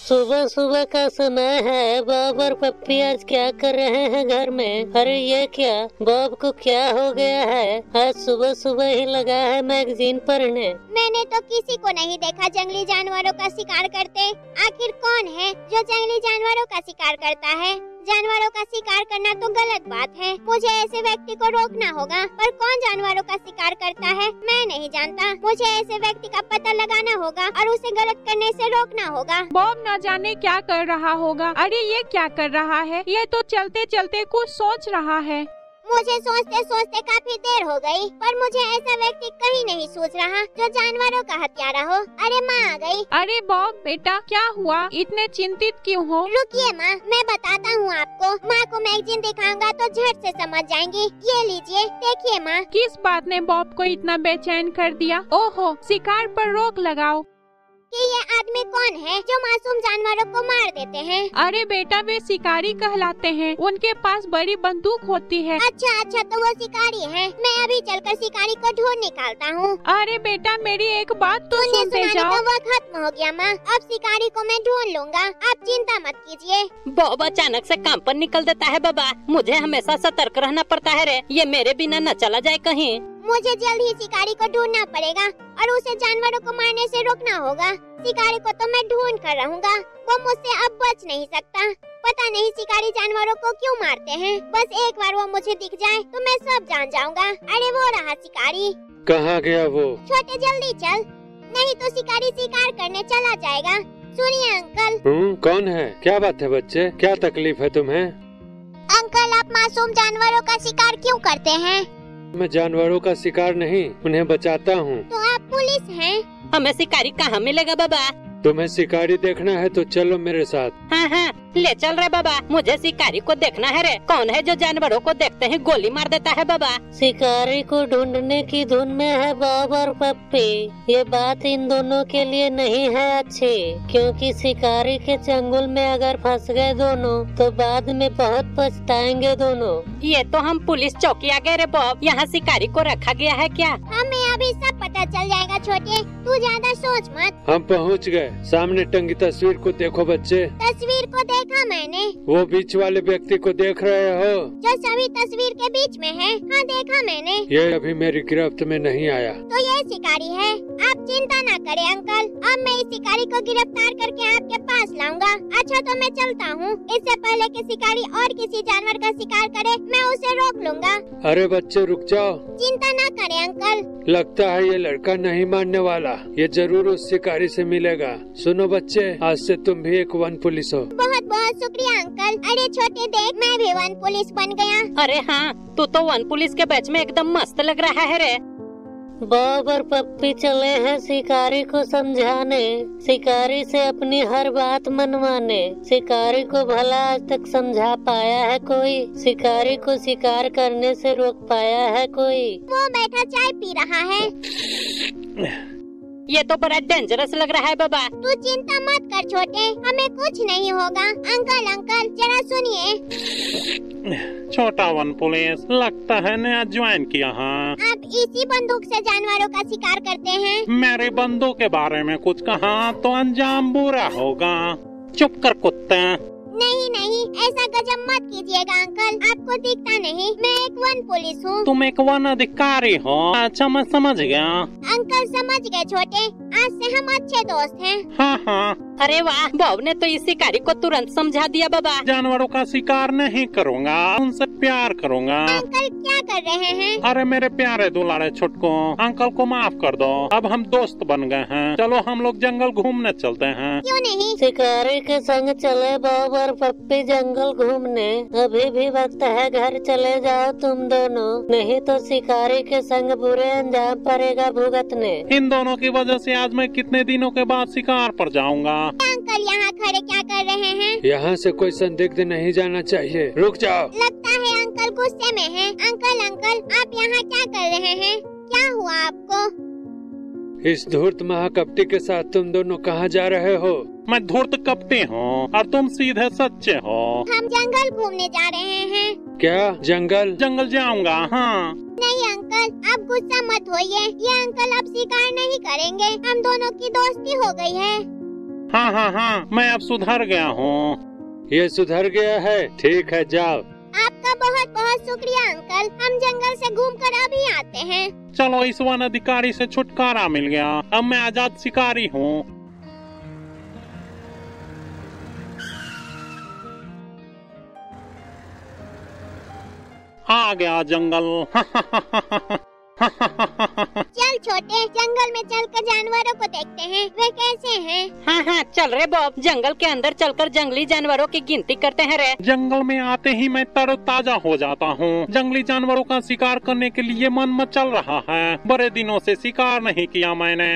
सुबह सुबह का समय है। बॉब और पप्पी आज क्या कर रहे हैं घर में? अरे ये क्या, बॉब को क्या हो गया है? आज सुबह सुबह ही लगा है मैगजीन पढ़ने। मैंने तो किसी को नहीं देखा जंगली जानवरों का शिकार करते। आखिर कौन है जो जंगली जानवरों का शिकार करता है? जानवरों का शिकार करना तो गलत बात है, मुझे ऐसे व्यक्ति को रोकना होगा। पर कौन जानवरों का शिकार करता है मैं नहीं जानता। मुझे ऐसे व्यक्ति का पता लगाना होगा और उसे गलत करने से रोकना होगा। बॉब न जाने क्या कर रहा होगा। अरे ये क्या कर रहा है? ये तो चलते चलते कुछ सोच रहा है। मुझे सोचते सोचते काफी देर हो गई, पर मुझे ऐसा व्यक्ति कहीं नहीं सोच रहा जो जानवरों का हत्यारा हो। अरे माँ आ गई। अरे बॉब बेटा क्या हुआ, इतने चिंतित क्यों हो? रुकिए माँ, मैं बताता हूँ आपको। माँ को मैगजीन दिखाऊंगा तो झट से समझ जाएंगी। ये लीजिए देखिए माँ। किस बात ने बॉब को इतना बेचैन कर दिया? ओहो, शिकार पर रोक लगाओ। कि ये आदमी कौन है जो मासूम जानवरों को मार देते हैं? अरे बेटा वे शिकारी कहलाते हैं, उनके पास बड़ी बंदूक होती है। अच्छा तो वो शिकारी है। मैं अभी चलकर शिकारी को ढूंढ निकालता हूँ। अरे बेटा मेरी एक बात तो सुनते जाओ। तो वो खत्म हो गया माँ, अब शिकारी को मैं ढूंढ लूंगा, आप चिंता मत कीजिए। बॉब अचानक से काम पर निकल देता है बाबा, मुझे हमेशा सतर्क रहना पड़ता है रे, ये मेरे बिना न चला जाए कहीं। मुझे जल्द ही शिकारी को ढूंढना पड़ेगा और उसे जानवरों को मारने से रोकना होगा। शिकारी को तो मैं ढूंढ कर रहूंगा, वो मुझसे अब बच नहीं सकता। पता नहीं शिकारी जानवरों को क्यों मारते हैं। बस एक बार वो मुझे दिख जाए तो मैं सब जान जाऊंगा। अरे वो रहा शिकारी। कहाँ गया वो? छोटे जल्दी चल, नहीं तो शिकारी शिकार करने चला जाएगा। सुनिए अंकल। कौन है? क्या बात है बच्चे, क्या तकलीफ है तुम्हें? अंकल आप मासूम जानवरों का शिकार क्यों करते हैं? मैं जानवरों का शिकार नहीं, उन्हें बचाता हूँ। तो आप पुलिस हैं? हमें शिकारी कहाँ मिलेगा बाबा? तुम्हें शिकारी देखना है तो चलो मेरे साथ। हाँ ले चल रहे बाबा, मुझे शिकारी को देखना है रे। कौन है जो जानवरों को देखते ही गोली मार देता है बाबा? शिकारी को ढूंढने की धुन में है बॉब और पप्पी। ये बात इन दोनों के लिए नहीं है अच्छी, क्योंकि शिकारी के चंगुल में अगर फंस गए दोनों तो बाद में बहुत पछताएंगे दोनों। ये तो हम पुलिस चौकी आ गए रे बॉब, यहाँ शिकारी को रखा गया है क्या? हमें अभी सब पता चल जाएगा छोटे, तू ज्यादा सोच मत। हम पहुँच गए, सामने टंगी तस्वीर को देखो बच्चे। तस्वीर को देखा मैंने। वो बीच वाले व्यक्ति को देख रहे हो जो सभी तस्वीर के बीच में है? हाँ देखा मैंने। ये अभी मेरी गिरफ्त में नहीं आया। तो ये शिकारी है। आप चिंता ना करें अंकल, अब मैं इस शिकारी को गिरफ्तार करके आपके पास लाऊंगा। अच्छा तो मैं चलता हूँ, इससे पहले कि शिकारी और किसी जानवर का शिकार करे मैं उसे रोक लूंगा। अरे बच्चे रुक जाओ। चिंता ना करें अंकल। लगता है ये लड़का नहीं मानने वाला, ये जरूर उस शिकारी से मिलेगा। सुनो बच्चे, आज से तुम भी एक वन पुलिस हो। बहुत बहुत शुक्रिया अंकल। अरे छोटे देख, मैं भी वन पुलिस बन गया। अरे हाँ, तू तो वन पुलिस के बैच में एकदम मस्त लग रहा है रे। बॉब और पप्पी चले हैं शिकारी को समझाने, शिकारी से अपनी हर बात मनवाने। शिकारी को भला आज तक समझा पाया है कोई? शिकारी को शिकार करने से रोक पाया है कोई? वो बैठा चाय पी रहा है। ये तो बड़ा डेंजरस लग रहा है बाबा। तू चिंता मत कर छोटे, हमें कुछ नहीं होगा। अंकल जरा सुनिए। छोटा वन पुलिस, लगता है नया ज्वाइन किया है। आप इसी बंदूक से जानवरों का शिकार करते हैं? मेरी बंदूक के बारे में कुछ कहा तो अंजाम बुरा होगा। चुप कर कुत्ते। नहीं ऐसा गजब मत कीजिएगा अंकल, आपको दिखता नहीं मैं एक वन पुलिस हूँ। तुम एक वन अधिकारी हो? अच्छा मैं समझ गया। अंकल समझ गए छोटे, आज से हम अच्छे दोस्त हैं। हाँ। अरे वाह, बॉब ने तो इस शिकारी को तुरंत समझा दिया बाबा। जानवरों का शिकार नहीं करूँगा, उनसे प्यार करूँगा। अंकल क्या कर रहे हैं? अरे मेरे प्यारे दुलारे छुटको, अंकल को माफ कर दो, अब हम दोस्त बन गए हैं। चलो हम लोग जंगल घूमने चलते हैं। क्यों नहीं? शिकारी के संग चले बॉब और पप्पी जंगल घूमने। अभी भी वक्त है, घर चले जाओ तुम दोनों, नहीं तो शिकारी के संग बुरे अंजाम पड़ेगा भुगतने। इन दोनों की वजह से आज मैं कितने दिनों के बाद शिकार पर जाऊंगा। अंकल यहाँ खड़े क्या कर रहे हैं? यहाँ से कोई संदिग्ध नहीं जाना चाहिए, रुक जाओ। लगता है अंकल गुस्से में हैं। अंकल आप यहाँ क्या कर रहे हैं? क्या हुआ आपको? इस धूर्त महाकपटी के साथ तुम दोनों कहाँ जा रहे हो? मैं धूर्त कपटी हूँ और तुम सीधे सच्चे हो। हम जंगल घूमने जा रहे हैं। क्या जंगल? जंगल जाऊंगा। हाँ। नहीं अंकल आप गुस्सा मत होइए, ये अंकल अब शिकार नहीं करेंगे, हम दोनों की दोस्ती हो गई है। हाँ हाँ हाँ, मैं अब सुधर गया हूँ। ये सुधर गया है, ठीक है जाओ। आपका बहुत बहुत शुक्रिया अंकल, हम जंगल से घूमकर अभी आते हैं। चलो, इस वन अधिकारी से छुटकारा मिल गया, अब मैं आजाद शिकारी हूँ। आ गया जंगल। चल छोटे, जंगल में चलकर जानवरों को देखते हैं, वे कैसे हैं। हाँ हाँ चल रे बॉब, जंगल के अंदर चलकर जंगली जानवरों की गिनती करते हैं रे। जंगल में आते ही मैं तरोताजा हो जाता हूँ। जंगली जानवरों का शिकार करने के लिए मन मचल रहा है। बड़े दिनों से शिकार नहीं किया मैंने।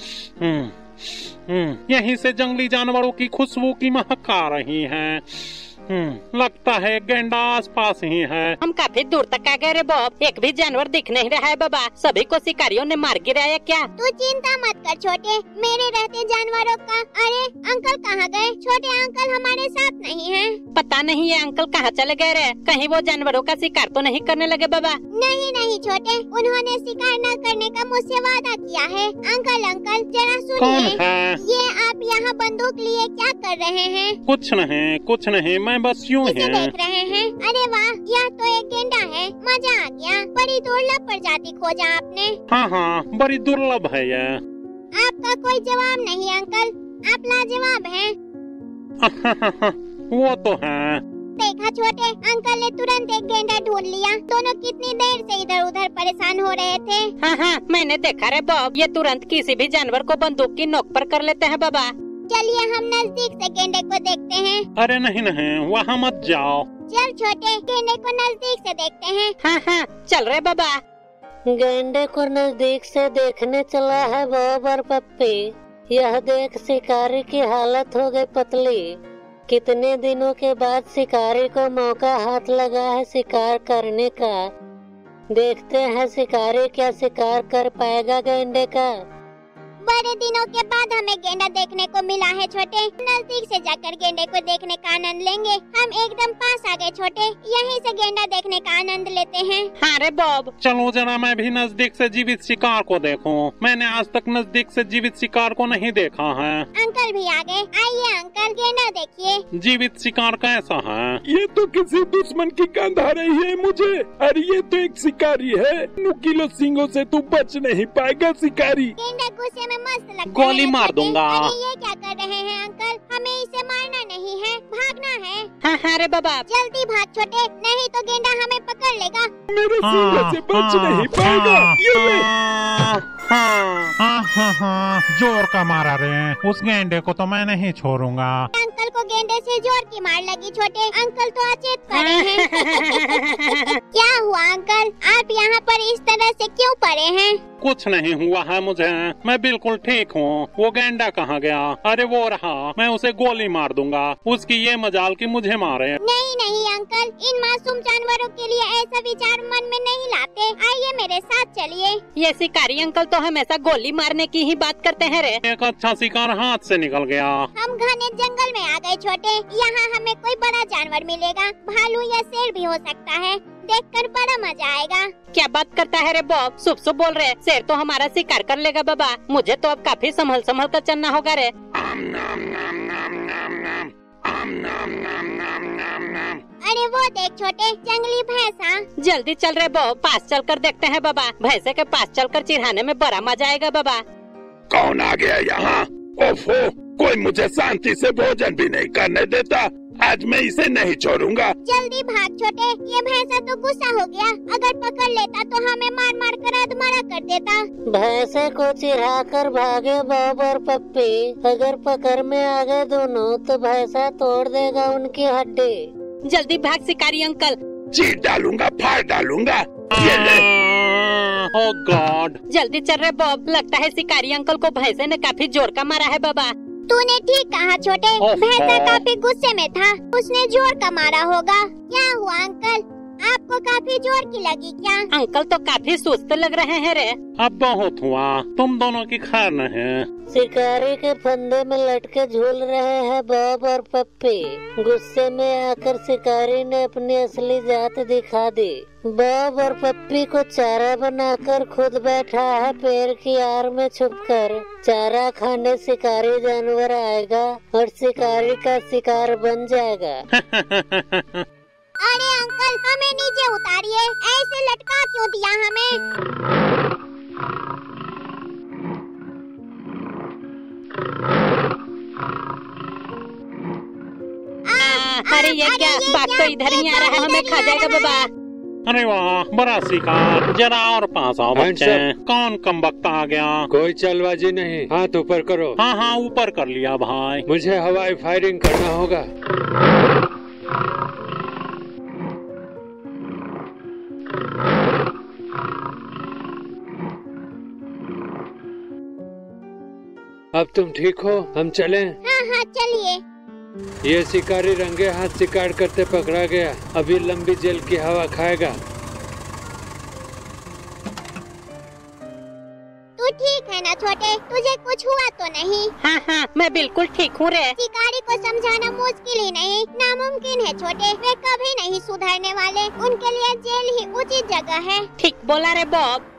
यहीं से जंगली जानवरों की खुशबू की महक आ रही है। लगता है गेंडा आसपास ही है। हम काफी दूर तक आ गए रे बॉब, एक भी जानवर दिख नहीं रहा है बाबा। सभी को शिकारियों ने मार गिराया क्या? तू चिंता मत कर छोटे, मेरे रहते जानवरों का। अरे अंकल कहाँ गए? छोटे अंकल हमारे साथ नहीं हैं। पता नहीं ये अंकल कहाँ चले गए रे। कहीं वो जानवरों का शिकार तो नहीं करने लगे बाबा? नहीं नहीं छोटे, उन्होंने शिकार न करने का मुझसे वादा किया है। अंकल अंकल जरा कौन सुनिए, है? ये आप यहाँ बंदूक लिए क्या कर रहे हैं? कुछ नहीं, मैं बस यूं इसे ही। देख रहे हैं? अरे वाह, यह तो एक गेंडा है। मजा आ गया। बड़ी दुर्लभ प्रजाति खोजा आपने। हाँ हाँ, बड़ी दुर्लभ है ये। आपका कोई जवाब नहीं अंकल, आप लाजवाब हैं। वो तो है। देखा छोटे, अंकल ने तुरंत एक गेंडा ढूंढ लिया। दोनों कितनी देर से इधर उधर परेशान हो रहे थे। हाँ हाँ मैंने देखा रे बॉब, ये तुरंत किसी भी जानवर को बंदूक की नोक पर कर लेते हैं बाबा। चलिए हम नजदीक से गेंडे को देखते हैं। अरे नहीं, वहाँ मत जाओ। चल छोटे, गेंडे को नजदीक से देखते हैं। हाँ हाँ चल रहे बाबा। गेंडे को नजदीक से देखने चला है बॉब और पप्पी। यह देख शिकारी की हालत हो गई पतली। कितने दिनों के बाद शिकारी को मौका हाथ लगा है शिकार करने का। देखते हैं शिकारी क्या शिकार कर पाएगा गेंडे का। बड़े दिनों के बाद हमें गेंडा देखने को मिला है छोटे। नजदीक से जाकर गेंडे को देखने का आनंद लेंगे। हम एकदम पास आ गए छोटे, यहीं से गेंडा देखने का आनंद लेते हैं। हाँ रे बॉब। चलो जरा मैं भी नजदीक से जीवित शिकार को देखूं। मैंने आज तक नजदीक से जीवित शिकार को नहीं देखा है। अंकल भी आ गए। आइए अंकल, गेंडा देखिए। जीवित शिकार कैसा है? ये तो किसी दुश्मन की गंध आ रही है मुझे। अरे ये तो एक शिकारी है। नुकीले सींगों से तू बच नहीं पाएगा शिकारी। गेंडा गुस्से में मस्त लगता गोली है मार छोटे। दूंगा। अरे ये क्या कर रहे हैं अंकल? हमें इसे मारना नहीं है, भागना है। हाँ हाँ रे बाबा। जल्दी भाग छोटे, नहीं तो गेंडा हमें पकड़ लेगा। मेरे सींगों से बच नहीं पाएगा। ये ले। जोर का मारा रे। उस गेंडे को तो मैं नहीं छोड़ूंगा। अंकल को गेंडे से जोर की मार लगी छोटे। अंकल तो अचेत पड़े हैं। क्या हुआ अंकल, आप यहाँ पर इस तरह से क्यों पड़े हैं? कुछ नहीं हुआ है मुझे, मैं बिल्कुल ठीक हूँ। वो गेंडा कहाँ गया? अरे वो रहा, मैं उसे गोली मार दूंगा। उसकी ये मजाल कि मुझे मारे। नहीं नहीं अंकल, इन मासूम जानवरों के लिए ऐसा विचार मन में नहीं लाते। आइए मेरे साथ चलिए। ये शिकारी अंकल तो हमेशा गोली मारने की ही बात करते हैं रे। एक अच्छा शिकार हाथ से निकल गया। हम घने जंगल में आ गए छोटे। यहाँ हमें कोई बड़ा जानवर मिलेगा। भालू या शेर भी हो सकता है। देखकर बड़ा मजा आएगा। क्या बात करता है रे बॉब, शुभ शुभ बोल रहे। शेर तो हमारा शिकार कर लेगा बाबा। मुझे तो अब काफी संभल संभल कर चलना होगा रे। अरे वो देख छोटे, जंगली भैंसा। जल्दी चल रहे बॉब, पास चलकर देखते हैं बाबा। भैंसे के पास चलकर चिढ़ाने में बड़ा मजा आएगा बाबा। कौन आ गया यहाँ? ओफो, कोई मुझे शांति से भोजन भी नहीं करने देता। आज मैं इसे नहीं छोड़ूंगा। जल्दी भाग छोटे, ये भैंसा तो गुस्सा हो गया। अगर पकड़ लेता तो हमें मार मार कर अधमरा कर देता। भैंसे को चिढ़ा कर भागे बॉब और पप्पी। अगर पकड़ में आ गए दोनों तो भैंसा तोड़ देगा उनकी हड्डी। जल्दी भाग शिकारी अंकल। चीर डालूंगा, फाड़ डालूंगा। ये ले। Oh god. जल्दी चल रहे बॉब, लगता है शिकारी अंकल को भैंसे ने काफी जोर का मारा है बाबा। तूने ठीक कहा छोटे, भैंसा काफी गुस्से में था। उसने जोर का मारा होगा। क्या हुआ अंकल? आपको काफी जोर की लगी क्या? अंकल तो काफी सुस्त लग रहे हैं रे। अब बहुत हुआ, तुम दोनों की खैर न है। शिकारी के फंदे में लटके झूल रहे हैं बॉब और पप्पी। गुस्से में आकर शिकारी ने अपनी असली जात दिखा दी। बॉब और पप्पी को चारा बनाकर खुद बैठा है पेड़ की आड़ में छुपकर। चारा खाने शिकारी जानवर आएगा और शिकारी का शिकार बन जाएगा। अरे अंकल, हमें नीचे उतारिए, ऐसे लटका क्यों दिया हमें? अरे ये क्या बात, तो इधर ही आ रहा है, हमें खा जाएगा बाबा। अरे वाह, बड़ा शिकार। जरा और पास आओ बच्चे। कौन कमबख्त आ गया? कोई चालबाजी नहीं, हाथ ऊपर करो। हाँ हाँ, ऊपर कर लिया भाई। मुझे हवाई फायरिंग करना होगा। अब तुम ठीक हो? हम चलें? हाँ हाँ चलिए। ये शिकारी रंगे हाथ शिकार करते पकड़ा गया, अभी लंबी जेल की हवा खाएगा। तू ठीक है ना छोटे? तुझे कुछ हुआ तो नहीं? हाँ हाँ, मैं बिल्कुल ठीक हूँ रे। शिकारी को समझाना मुश्किल ही नहीं, नामुमकिन है छोटे। वे कभी नहीं सुधरने वाले, उनके लिए जेल ही उचित जगह है। ठीक बोला रे बॉब।